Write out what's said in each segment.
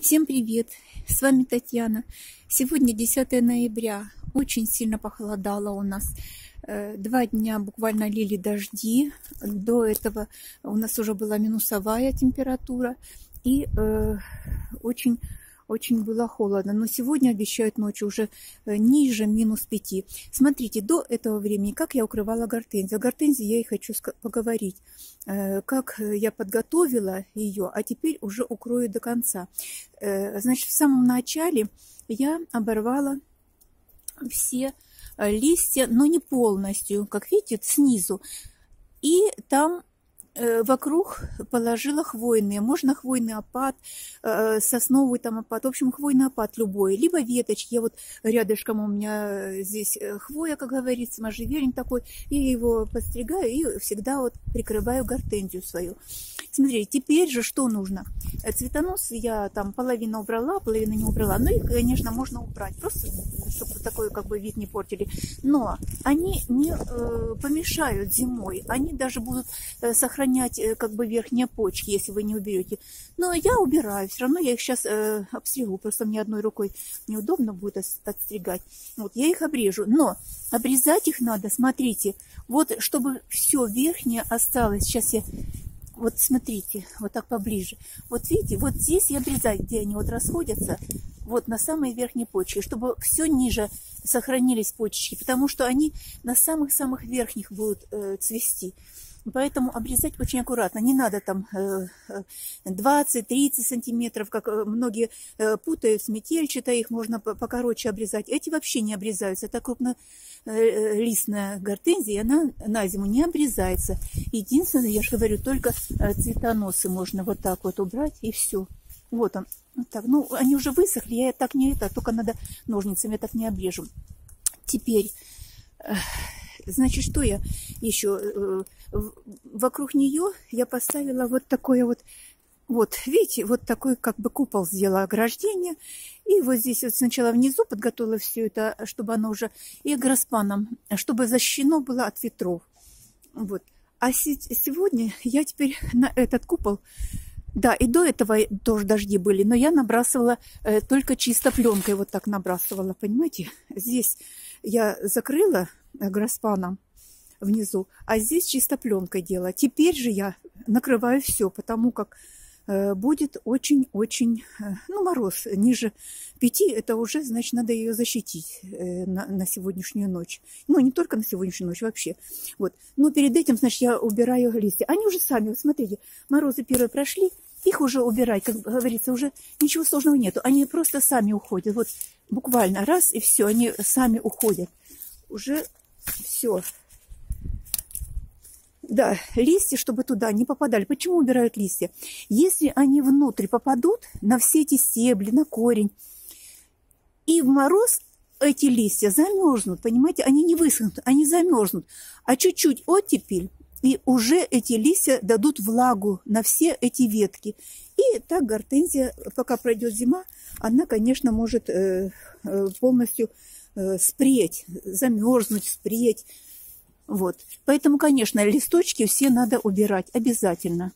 Всем привет! С вами Татьяна. Сегодня 10 ноября. Очень сильно похолодало у нас. 2 дня буквально лили дожди. До этого у нас уже была минусовая температура. И очень было холодно. Но сегодня обещают ночью уже ниже -5. Смотрите, до этого времени, как я укрывала гортензию. О гортензии я и хочу поговорить. Как я подготовила ее, а теперь уже укрою до конца. Значит, в самом начале я оборвала все листья, но не полностью, как видите, снизу. И там вокруг положила хвойные. Можно хвойный опад, сосновый там опад, в общем, хвойный опад любой. Либо веточки. Я вот рядышком у меня здесь хвоя, как говорится, можжевельник такой. Я его подстригаю и всегда вот прикрываю гортензию свою. Смотрите, теперь же что нужно? Цветоносы я там половину убрала, половину не убрала. Ну и, конечно, можно убрать, просто чтобы такой как бы вид не портили. Но они не помешают зимой. Они даже будут сохранять как бы верхние почки, если вы не уберете. Но я убираю, все равно я их сейчас обстригу. Просто мне одной рукой неудобно будет отстригать. Вот, я их обрежу. Но обрезать их надо, смотрите, вот чтобы все верхнее осталось. Сейчас я... Вот смотрите, вот так поближе. Вот видите, вот здесь я обрезаю, где они вот расходятся, вот на самой верхней почке, чтобы все ниже сохранились почечки, потому что они на самых-самых верхних будут цвести. Поэтому обрезать очень аккуратно. Не надо там 20-30 сантиметров, как многие путают с метельчатой, их можно покороче обрезать. Эти вообще не обрезаются. Это крупнолистная гортензия, она на зиму не обрезается. Единственное, я же говорю, только цветоносы можно вот так вот убрать, и все. Вот он. Вот так. Ну, они уже высохли, я так не это, только надо ножницами, я так не обрежу. Теперь... Значит, что я еще? Вокруг нее я поставила вот такое вот, видите, вот такой как бы купол сделала, ограждение. И вот здесь вот сначала внизу подготовила все это, чтобы оно уже и агроспаном, чтобы защищено было от ветров. Вот. А сегодня я теперь на этот купол, да, и до этого тоже дожди были, но я набрасывала только чисто пленкой, вот так набрасывала, понимаете? Здесь я закрыла агроспаном внизу, а здесь чисто пленкой делала. Теперь же я накрываю все, потому как будет очень-очень, ну, мороз ниже 5, это уже, значит, надо ее защитить на сегодняшнюю ночь. Ну, не только на сегодняшнюю ночь, вообще. Вот. Но перед этим, значит, я убираю листья. Они уже сами, вот смотрите, морозы первые прошли, их уже убирать, как говорится, уже ничего сложного нету. Они просто сами уходят. Вот буквально раз, и все, они сами уходят. Уже все. Да, листья, чтобы туда не попадали. Почему убирают листья? Если они внутрь попадут, на все эти стебли, на корень, и в мороз эти листья замерзнут, понимаете? Они не высохнут, они замерзнут. А чуть-чуть оттепель, и уже эти листья дадут влагу на все эти ветки. И так гортензия, пока пройдет зима, она, конечно, может полностью спреть, замерзнуть, спреть. Вот. Поэтому, конечно, листочки все надо убирать обязательно.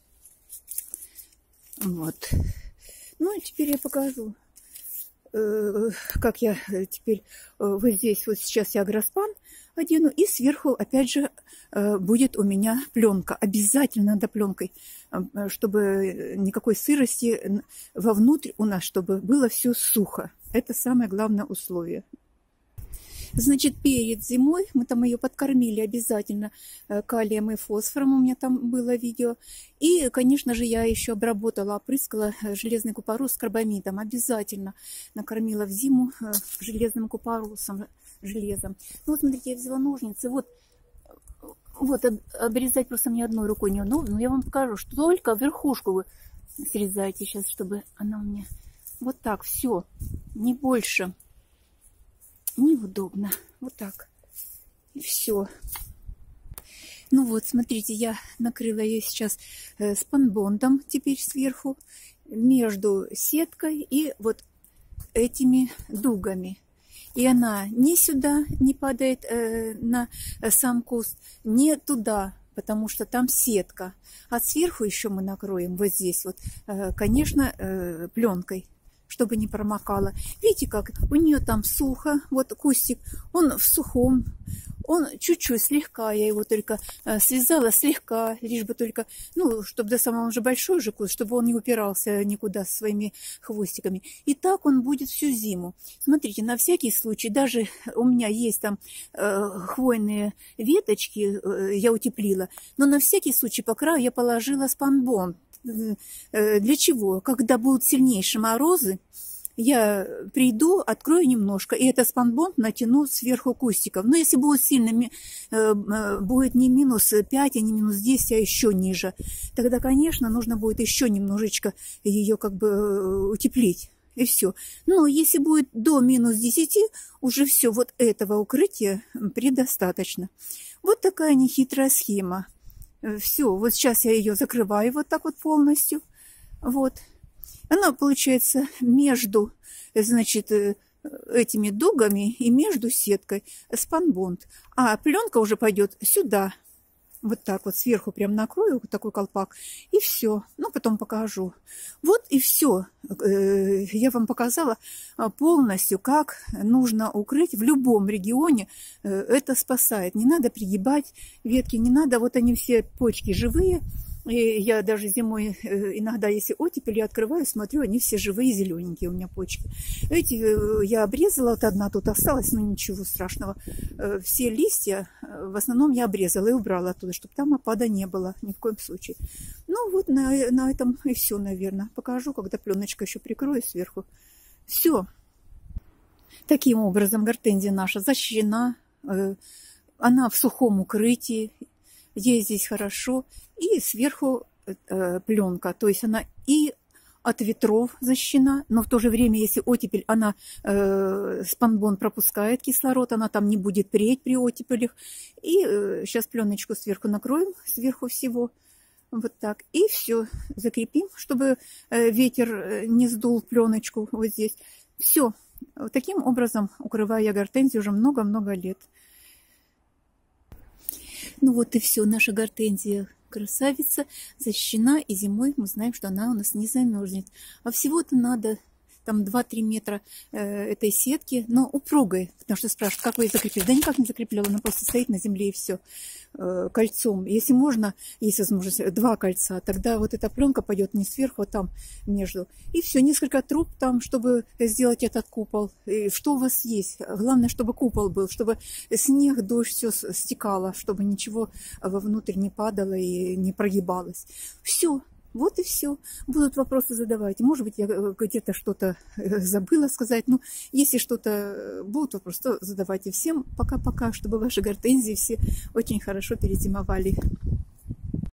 Вот. Ну, и теперь я покажу, как я теперь вот здесь, вот сейчас я агроспан одену, и сверху, опять же, будет у меня пленка. Обязательно надо пленкой, чтобы никакой сырости вовнутрь у нас, чтобы было все сухо. Это самое главное условие. Значит, перед зимой мы там ее подкормили обязательно калием и фосфором, у меня там было видео. И, конечно же, я еще обработала, опрыскала железный купорос с карбамидом. Обязательно накормила в зиму железным купоросом, железом. Ну, вот, смотрите, я взяла ножницы. Вот обрезать просто мне одной рукой не удобно. Но я вам покажу, что только верхушку вы срезаете сейчас, чтобы она у меня... Вот так, все, не больше. Неудобно. Вот так. И все. Ну вот, смотрите, я накрыла ее сейчас спанбондом теперь сверху, между сеткой и вот этими дугами. И она ни сюда не падает на сам куст, ни туда, потому что там сетка. А сверху еще мы накроем вот здесь вот, конечно, пленкой. чтобы не промокало. Видите, как у нее там сухо, вот кустик, он в сухом, он чуть-чуть, слегка, я его только связала, слегка, лишь бы только, ну, чтобы до самого уже большой же куст, чтобы он не упирался никуда со своими хвостиками. И так он будет всю зиму. Смотрите, на всякий случай, даже у меня есть там хвойные веточки, я утеплила, но на всякий случай по краю я положила спанбонд. Для чего? Когда будут сильнейшие морозы, я приду, открою немножко, и этот спанбонд натяну сверху кустиков. Но если будет сильно, будет не минус 5, а не минус 10, а еще ниже, тогда, конечно, нужно будет еще немножечко ее как бы утеплить. И все. Но если будет до минус 10, уже все, вот этого укрытия предостаточно. Вот такая нехитрая схема. Все, вот сейчас я ее закрываю вот так вот полностью. Вот. Она получается между, значит, этими дугами и между сеткой спанбонд. А пленка уже пойдет сюда. Вот так вот сверху прям накрою, вот такой колпак. И все. Ну, потом покажу. Вот и все. Я вам показала полностью, как нужно укрыть в любом регионе. Это спасает. Не надо пригибать ветки, не надо. Вот они все почки живые. И я даже зимой иногда, если оттепель, я открываю, смотрю, они все живые, зелененькие у меня почки. Эти я обрезала, вот одна тут осталась, но ничего страшного. Все листья в основном я обрезала и убрала оттуда, чтобы там опада не было ни в коем случае. Ну вот на этом и все, наверное. Покажу, когда пленочка еще прикрою сверху. Все. Таким образом гортензия наша защищена. Она в сухом укрытии. Ей здесь хорошо. И сверху пленка. То есть она и от ветров защищена, но в то же время, если оттепель, она спанбонд пропускает кислород, она там не будет преть при оттепелях. И сейчас пленочку сверху накроем, сверху всего. Вот так. И все, закрепим, чтобы ветер не сдул пленочку вот здесь. Все. Таким образом укрываю я гортензию уже много-много лет. Ну вот и все, наша гортензия красавица, защищена, и зимой мы знаем, что она у нас не замерзнет. А всего-то надо там 2-3 метра этой сетки, но упругой, потому что спрашивают, как вы ее закрепили? Да никак не закрепляла, она просто стоит на земле и все, кольцом. Если можно, есть возможность, 2 кольца, тогда вот эта пленка пойдет не сверху, а там между. И все, несколько труб там, чтобы сделать этот купол. И что у вас есть? Главное, чтобы купол был, чтобы снег, дождь, все стекало, чтобы ничего вовнутрь не падало и не прогибалось. Все. Вот и все. Будут вопросы задавать. Может быть, я где-то что-то забыла сказать. Но если что-то будут вопросы, то задавайте. Всем пока-пока, чтобы ваши гортензии все очень хорошо перезимовали.